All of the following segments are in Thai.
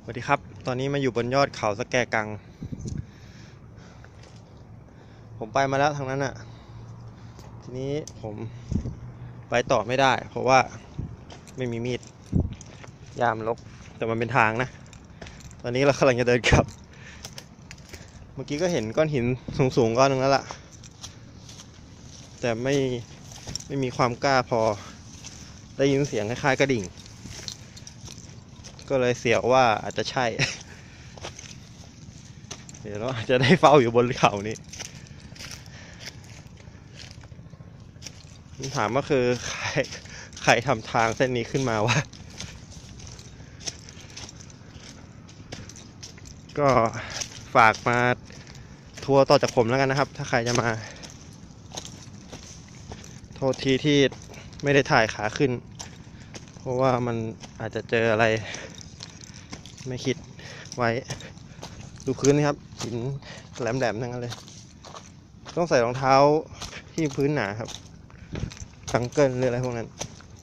สวัสดีครับ ตอนนี้มาอยู่บนยอดเขาสะแกกัง ผมไปมาแล้วทางนั้นอ่ะ ทีนี้ผมไปต่อไม่ได้ เพราะว่าไม่มีมีดยามลกแต่มันเป็นทางนะ ตอนนี้เรากำลังจะเดินกลับ เมื่อกี้ก็เห็นก้อนหินสูงๆก้อนหนึ่งแล้วล่ะ แต่ไม่มีความกล้าพอ ได้ยินเสียงคล้ายๆกระดิ่ง ก็เลยเสียวว่าอาจจะใช่ เดี๋ยวเราอาจจะได้เฝ้าอยู่บนเขานี้คำถามก็คือใครทำทางเส้นนี้ขึ้นมาวะ ก็ฝากมาทัวร์ต่อจากผมแล้วกันนะครับ ถ้าใครจะมา โทษทีที่ไม่ได้ถ่ายขาขึ้น เพราะว่ามันอาจจะเจออะไรไม่คิดไว้ ดูพื้นนี่ครับหินแหลมๆทั้งนั้นเลย ต้องใส่รองเท้าที่พื้นหนาครับจังเกิลหรืออะไรพวกนั้น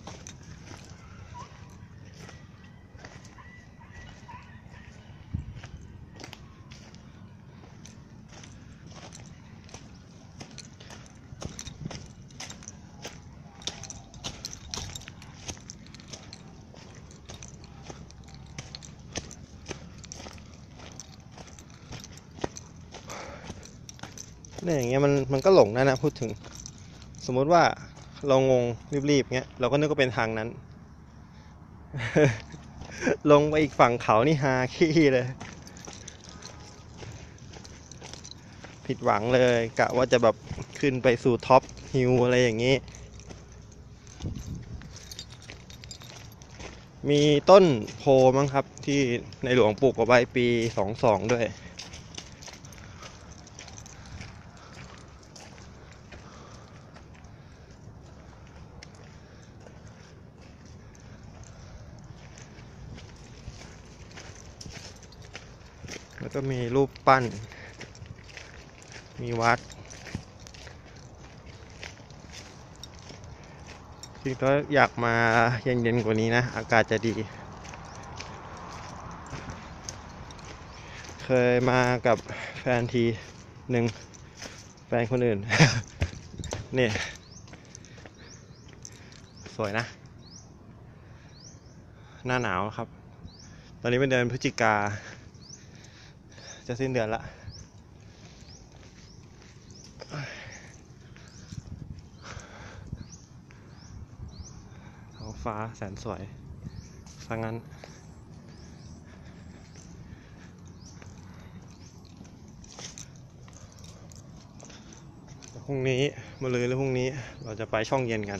เนี่ยอย่างเงี้ยมันก็หลงนะพูดถึงสมมติว่าเรางงรีบๆเงี้ยเราก็นึกว่าเป็นทางนั้น ลงไปอีกฝั่งเขานี่ฮาขี้เลยผิดหวังเลยกะว่าจะแบบขึ้นไปสู่ท็อปฮิลอะไรอย่างนี้ มีต้นโพมั้งครับที่ในหลวงปลูกเอาไว้ปี22ด้วยแล้วก็มีรูปปั้นมีวัดจริงๆก็อยากมาเย็นๆกว่านี้นะอากาศจะดีเคยมากับแฟนทีหนึ่งแฟนคนอื่น นี่สวยนะหน้าหนาวครับตอนนี้เป็นเดือนพฤศจิกาจะสิ้นเดือนละท้องฟ้าแสนสวยสังงั้นพรุ่งนี้มะรืนหรือพรุ่งนี้เราจะไปช่องเย็นกัน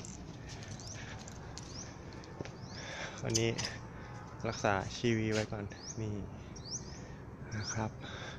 วันนี้รักษาชีวีไว้ก่อนนี่นะครับ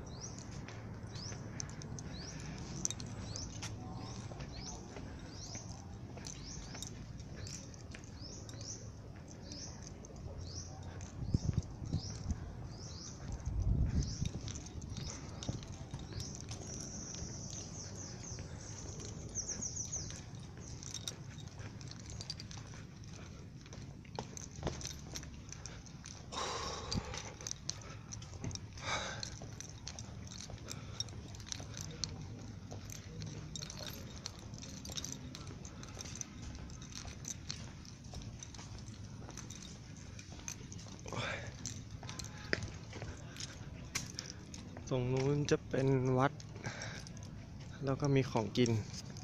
ตรงนู้นจะเป็นวัดแล้วก็มีของกิน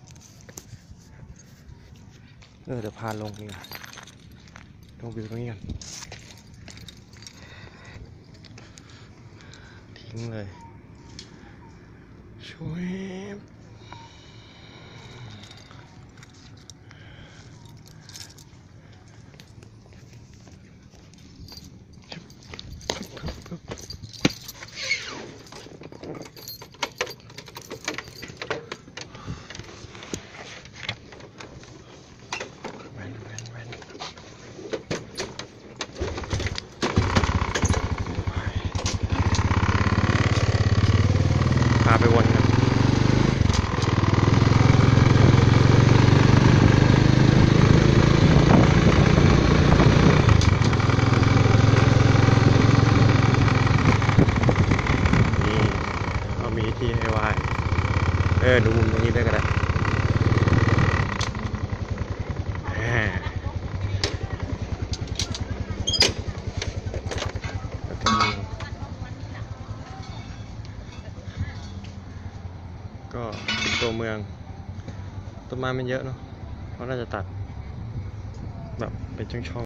เดี๋ยวพาลงนี่นะลงวิวตรงนี้กันทิ้งเลยช่วยพาไปวนกันดูมุมตรงนี้ด้วยก็ได้แล้วก็มีก็ตัวเมืองต้นไม้มันเยอะเนาะเขาน่าจะตัดแบบเป็นช่อง